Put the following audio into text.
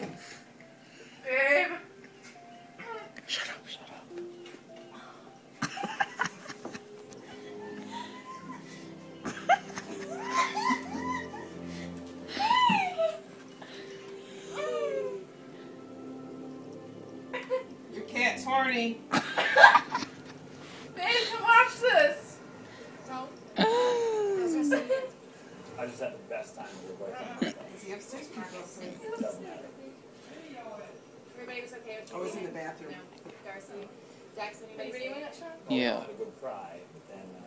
Babe. Shut up, shut up. Your cat's horny. Babe, come watch this. No. I just had the best time with your boyfriend. Is he upstairs? It doesn't matter. Everybody was okay with I was in the bathroom. No. Darcy. Jackson, anybody see that show? Yeah. I had a good cry, but then